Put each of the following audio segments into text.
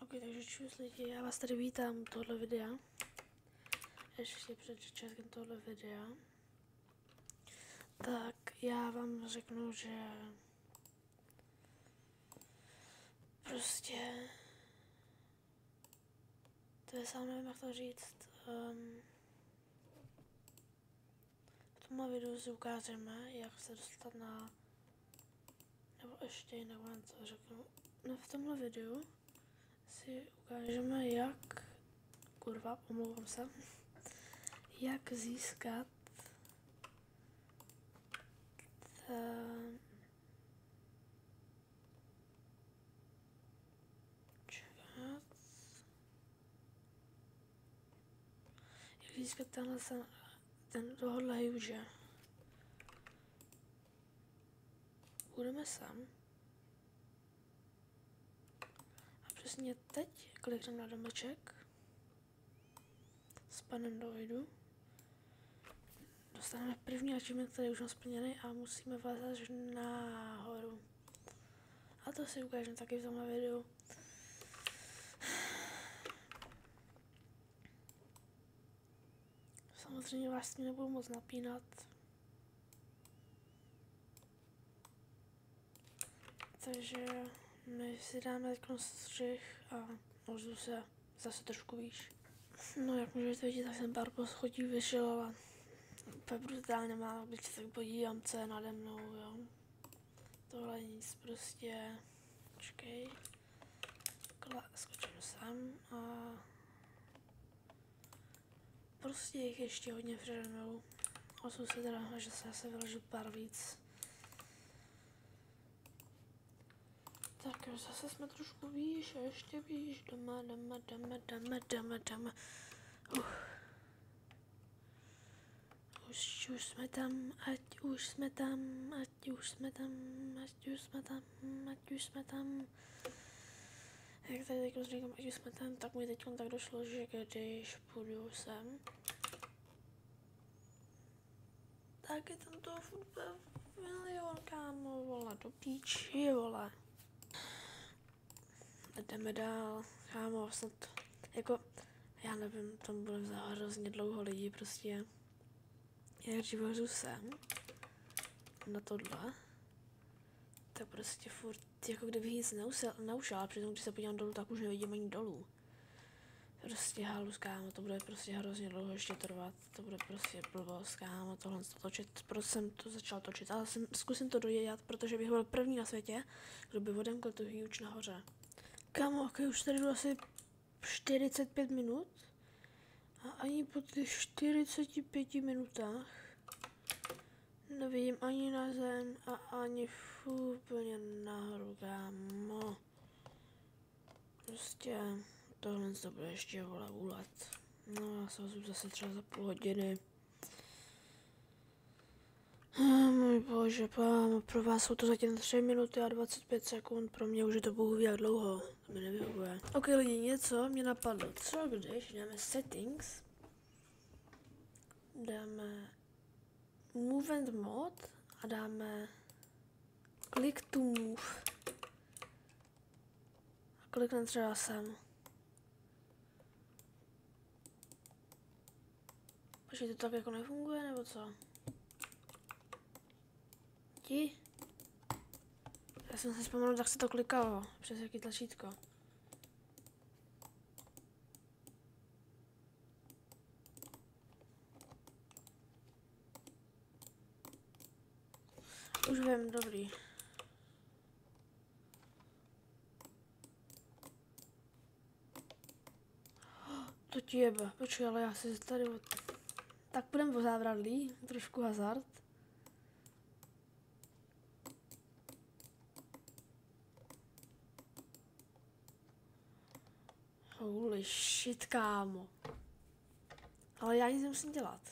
Ok, takže čus lidi, já vás tady vítám u tohle videa. Ještě před začátkem tohle videa. Tak já vám řeknu, že prostě to je sám nevím, jak to říct. V tomhle videu si ukážeme, jak se dostat na, nebo ještě jinak vám to řeknu. No v tomhle videu si ukážeme, jak, kurva, omlouvám se, jak získat jak získat tohohle huge. Budeme sem. A přesně teď klikneme na domeček. Spadneme do vidu. Dostaneme první achievement, který už mám splněný a musíme vázat až nahoru. A to si ukážeme taky v tomhle videu. Samozřejmě vás s tím nebudu moc napínat. Takže my si dáme teď střih a můžu se zase trošku výš. No jak můžete vidět, tak jsem pár poschodí vyšel, ale úplně brutálně málo, když se tak podívám, co je nade mnou, jo. Tohle nic, prostě, počkej, skočím sem a prostě jich ještě hodně přede mnou. Osud se teda, že se zase vyležu pár víc. Tak jo, zase jsme trošku výš a ještě výš, jdeme. Už jsme tam, ať už jsme tam. Jak tady teď říkám, ať už jsme tam, tak mi teď tak došlo, že když půjdu sem, tak je tam toho furt milion, kámo, vole, do píči, vole. Jdeme dál, kámo, snad, jako, já nevím, tam bude hrozně dlouho lidí, prostě. Já když vlezu sem, na tohle, tak prostě furt, jako kdybych nic neušel, ale přitom, když se podívám dolů, tak už nevidím ani dolů. Prostě halus, kámo, to bude prostě hrozně dlouho ještě trvat, to bude prostě blbost, kámo, tohle to točit, proto jsem to začal točit, ale zkusím to dodělat, protože bych byl první na světě, kdo by odemkl tu huge nahoře. Kámo, ok, už tady jdu asi 45 minut a ani po těch 45 minutách nevidím ani na zem a ani úplně nahoru, kámo. Prostě tohle to bude ještě vole úlet. No já se ozvu zase třeba za půl hodiny. Můj bože, pámo, pro vás jsou to zatím 3 minuty a 25 sekund, pro mě už je to bůh ví jak dlouho, to mi nevyhovuje. Ok lidi, něco mě napadlo, co když dáme settings, dáme movement mode a dáme click to move. A klikneme třeba sem. Počkej, to tak jako nefunguje, nebo co? Já jsem si vzpomenul, jak se to klikalo, přes jaký tlačítko. Už vím, dobrý. To ti jebe, počkej, ale já si tady tak půjdem o závradlí, trošku hazard. Holy shit, kámo. Ale já nic nemusím dělat.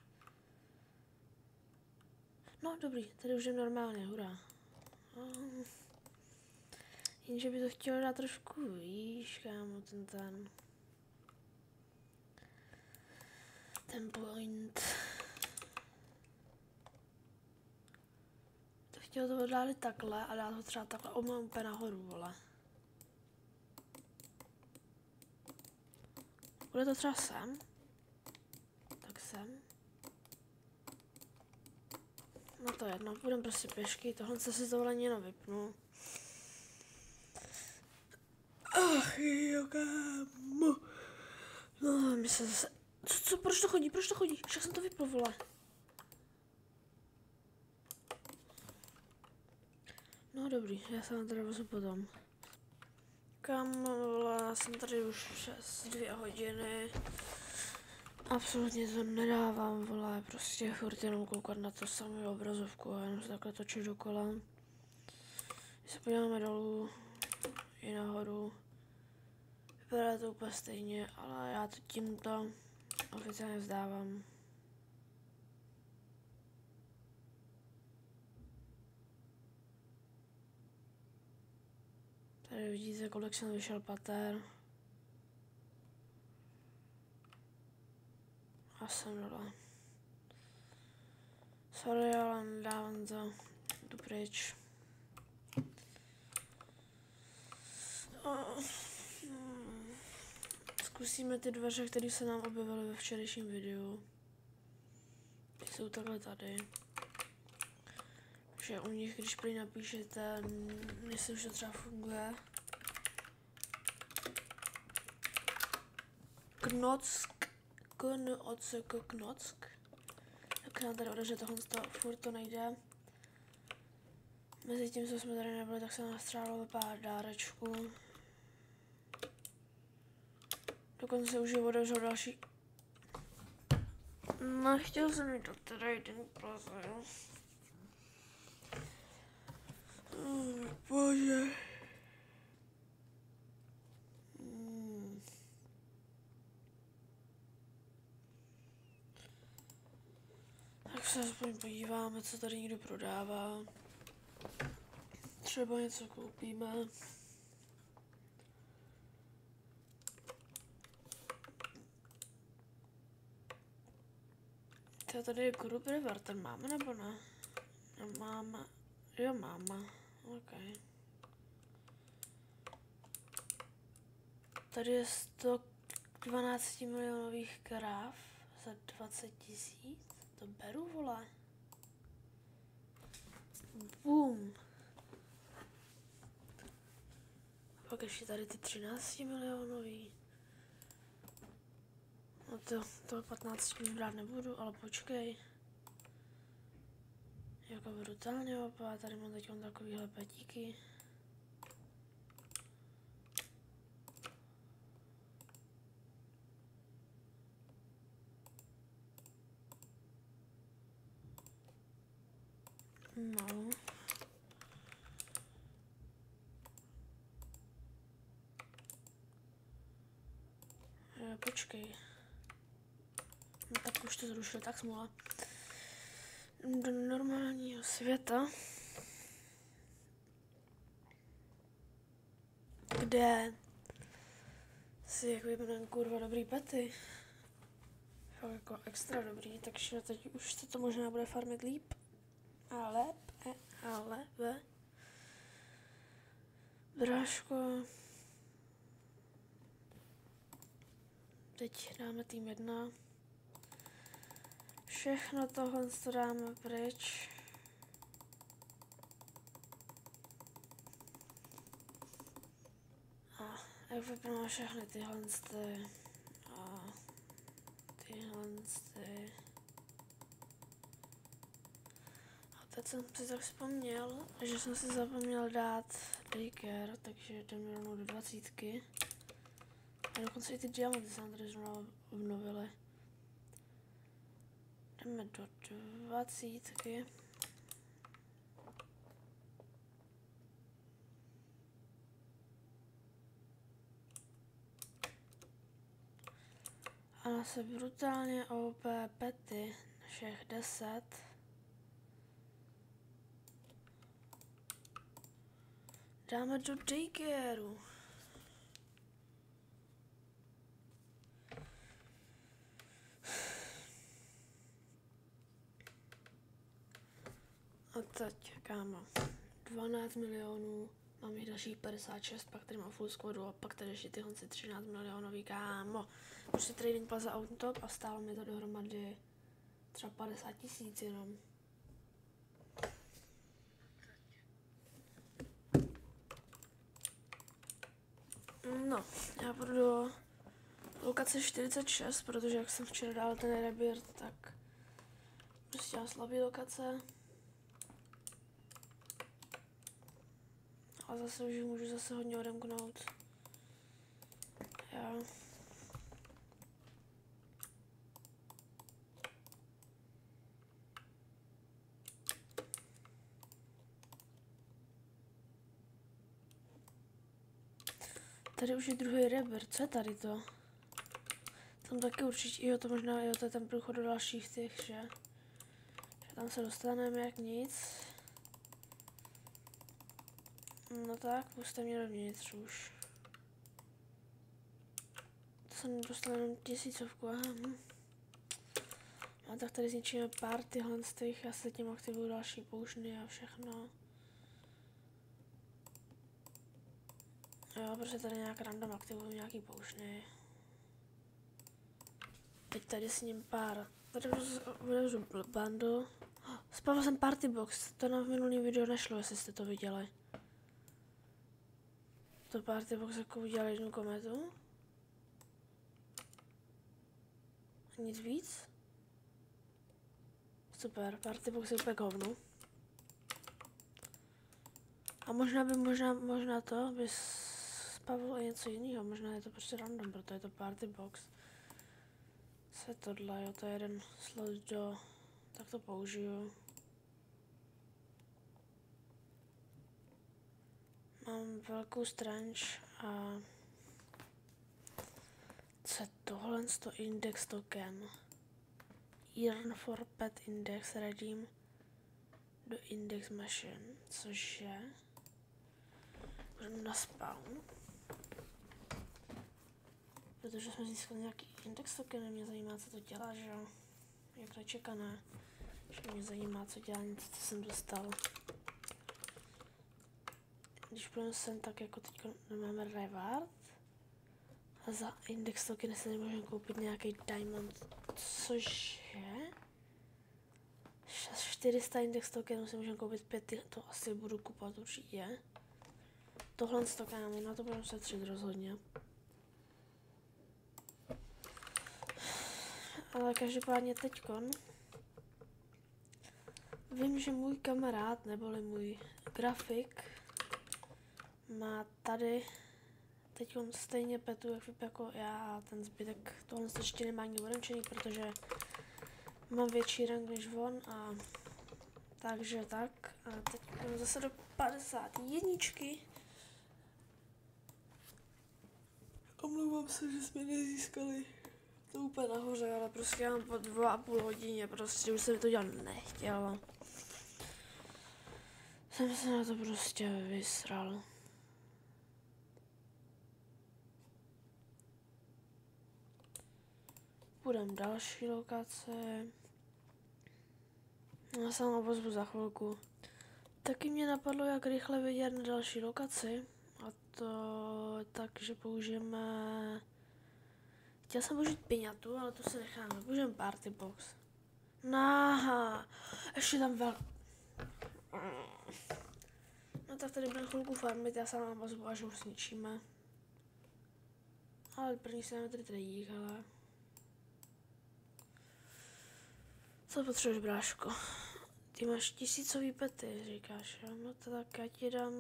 No dobrý, tady už je normálně, hurá. Jenže by to chtělo dát trošku výš, kámo, ten point. To chtělo to oddálit takhle a dát ho třeba takhle úplně nahoru, vole. Bude to třeba sem. Tak sem. No to jedno, půjdeme prostě pěšky, tohle se si dovolení jenom vypnu. Ach jo, kámo. No, mi se zase... Co, proč to chodí, Však jsem to vypl, vole. No dobrý, já se vám tady vozu potom. Kámo, vole, já jsem tady už přes 2 hodiny. Absolutně to nedávám, vole, prostě furt jenom koukat na to samou obrazovku a jenom se takhle točit dokola. Když se podíváme dolů i nahoru, vypadá to úplně stejně, ale já to tímto oficiálně vzdávám. Tady vidíte, kolik jsem vyšel pater. A jsem dole. Sorry, ale dávám to. Jdu pryč. Zkusíme ty dveře, které se nám objevily ve včerejším videu. Ty jsou takhle tady. Že u nich, když prý napíšete, myslím, že třeba funguje. Knock, knock. Tak nám tady odeře tohle, furt to nejde. Mezi tím, co jsme tady nebyli, tak se nás střádalo pár dárečků. Dokonce už je otevřel další. Nechtěl jsem jít do Trading Plaza, jo. Bože. Tak se aspoň podíváme, co tady někdo prodává. Třeba něco koupíme. Tady je Group River, ten máme nebo ne? Máme. Jo, máme. OK. Tady je 112 milionových kráv za 20 000. To beru, vole. Boom. Pak ještě tady ty 13 milionový. No to 15 brát nebudu, ale počkej. Jako brutálně opa, tady mám teď takovýhle petíky. No. Počkej. No tak už to zrušil, tak smůla. Do normálního světa, kde si jako vypadám kurva dobrý pety. Fakt jako extra dobrý, takže teď už se to možná bude farmit líp. Ale bráško. Teď dáme tým 1. Všechno tohle dáme pryč. A jak vypadá všechny tyhle a tyhle. A teď jsem si tak vzpomněl, že jsem si zapomněl dát daycare, takže jdeme rovnou do 20. A dokonce i ty diamanty se nám tady znovu obnovily. Jdeme do 20. A se brutálně OP pety, všech 10. Dáme do daycareu. A teď, kámo, 12 milionů Mám jich dalších 56, pak tady mám full squadu a pak tady ještě tyhle 13 milionový, kámo. Prostě trading plaza autotop a stálo mi to dohromady třeba 50 000 jenom. No, já budu do lokace 46, protože jak jsem včera dal ten rebirth, tak prostě mám slabý lokace. A zase už můžu zase hodně odemknout. Jo. Tady už je druhý rebirth, co je tady to? Tam taky určitě, jo, to možná, jo, to je ten průchod do dalších těch, že tam se dostaneme jak nic. No tak, puste mě dovnitř už. To jsem dostal jenom 1000, aha. A tak tady zničíme pár tyhle z těch, já se tím aktivuju další poušny a všechno. Jo, protože tady nějak random aktivuju nějaký poušny. Teď tady s ním pár. Tady vylezu bundle. Spavil jsem party box, to na minulý video nešlo, jestli jste to viděli. To party box jako udělal jednu kometu. Nic víc. Super, party box je úplně hovno. A možná to by spavilo i něco jiného, možná je to prostě random, proto je to party box. Co je tohle, jo, to je jeden slot do, tak to použiju. Mám velkou strange a co je tohle, to index token. Earn for pet index redeem do index machine, což je na spawn. Protože jsme získali nějaký index token, mě zajímá, co to dělá, že jo. Jak nečekané, že mě zajímá, co dělá něco, co jsem dostal. Když půjdeme sem, tak jako teď máme reward. A za index token se nemůžeme koupit nějaký diamond, což je 400 index tokenů si můžeme koupit 5, to asi budu kupovat určitě. Tohle s tokenami, na to budeme se třít rozhodně. Ale každopádně teďkon vím, že můj kamarád, neboli můj grafik, má tady teďkon stejně petu jako já a ten zbytek tohle ještě nemá ani orančený, protože mám větší rank než on a takže tak. A teď zase do 51. Omlouvám se, že jsme nezískali to úplně nahoře, ale prostě já mám po 2,5 hodině, prostě už jsem to dělat nechtěla. Jsem se na to prostě vysral. Půjdem další lokace. Já se vám pozvu za chvilku. Taky mě napadlo, jak rychle vidět na další lokaci. A to tak, že použijeme... Chtěl jsem použít piňatu, ale to si necháme. Použijeme party box. Náha, ještě tam No tak tady budeme chvilku farmit, já se vám pozvu, až už zničíme. Ale první se nám tady jík, ale... Co potřebuješ, bráško? Ty máš 1000 pety, říkáš, jo? No to tak já ti dám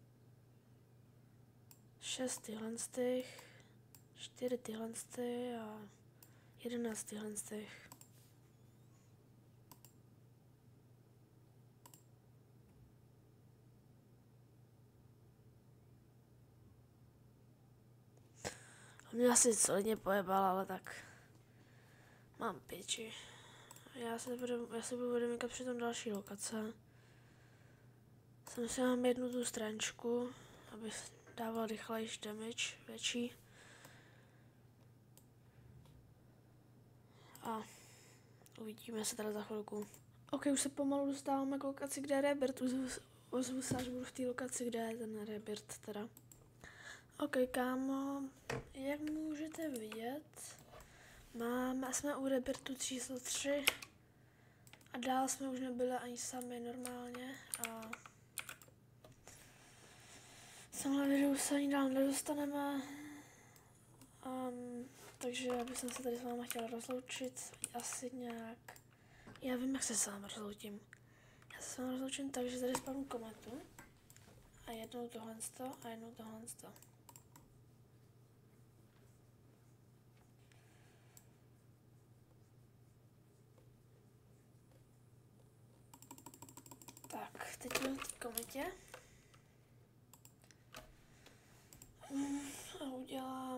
6 tyhle z těch, 4 tyhle z těch a 11 tyhle z těch. Mě asi solidně pojebal, ale tak mám piči. Já se budu odemykat při tom další lokace. Jsem si mám jednu tu strančku, aby dával rychlejší damage, větší. A uvidíme se teda za chvilku. Ok, už se pomalu dostáváme k lokaci, kde je rebirth. ozvu se, až budu v té lokaci, kde je ten rebirth teda. Ok, kámo, jak můžete vidět, jsme u rebirthu číslo 3 a dál jsme už nebyli ani sami normálně a v tomhle videu se ani dál nedostaneme. Takže já bych se tady s váma chtěla rozloučit asi nějak. Já vím, jak se s váma rozloučím. Já se s váma rozloučím tak, že tady spavnu kometu a jednou tohle a jednou tohle. Tak, teď jdu v té kometě. A udělám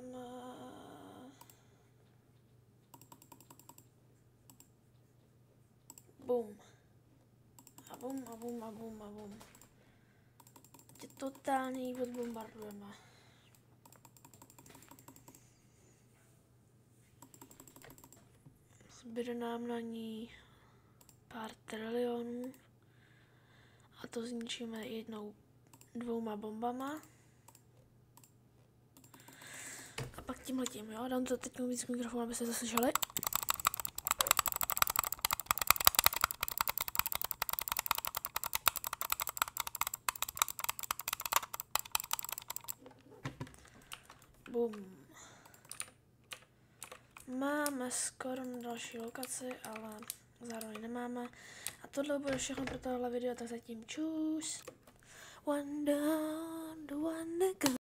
bum. A bum, a bum, a bum, a bum. Tě totálně jí odbombardujeme. Zbyde nám na ní pár trilionů. A to zničíme dvouma bombama. A pak tímhletím, jo? Dám to teď víc mikrofon, abyste to slyšeli. Bum. Máme skoro na další lokaci, ale zároveň nemáme. A tohle bude všechno pro tohle video, tak zatím čus. One down, the one that goes.